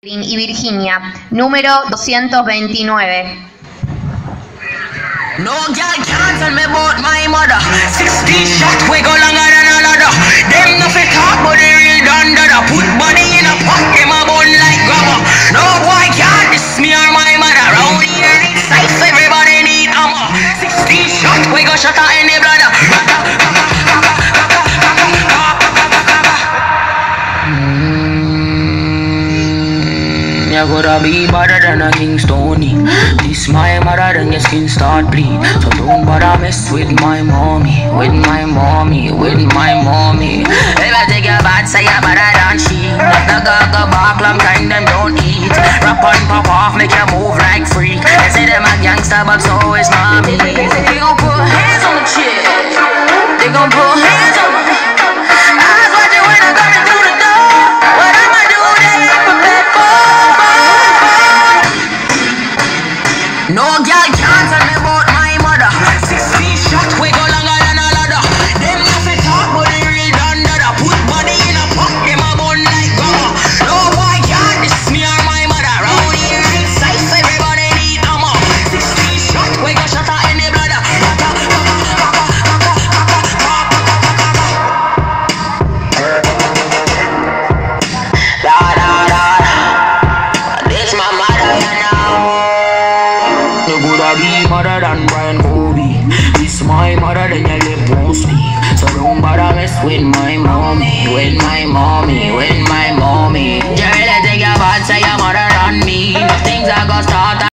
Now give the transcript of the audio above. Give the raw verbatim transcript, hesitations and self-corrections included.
y Virginia, número doscientos veintinueve. No girl can't tell me about my mother. Sixty shot we go longer than a ladder. Them no fit talk but they real done dada. Put body in a pot, them a bun like grabber. No boy can't diss me or my mother. Round here need size, everybody need armor. Sixty shot we go shut out any bladder. You gotta be better than a Kingstoni. This my mother, then your skin start bleed. So don't bother mess with my mommy, with my mommy, with my mommy. If I take your bad, say you're better than she. Let the girl go back, long time them don't eat. Rap on, pop off, make you move like freak. They say them a gangster, but so is mommy. They gon' put hands on the chick. They gon' put hands on the eyes watching when I'm coming through the door. What I'ma do, they ain't prepared for. No girl can't tell me about my mother. Sixty shot we go longer than a ladder. Them no fit talk but they real done dada. Put body in a pot, them a bun like grabber. No boy can't diss me or my mother. Round here real size, everybody need armor. Sixty shot we go shut out any bladder. Da da da da. This my mother, you know. You coulda be mother than Brian Kobe. This my mother, then you live won't speak. So don't bother mess with my mommy, with my mommy, with my mommy. Jerry, let's take your bad, say your mother than me. Things are gonna start.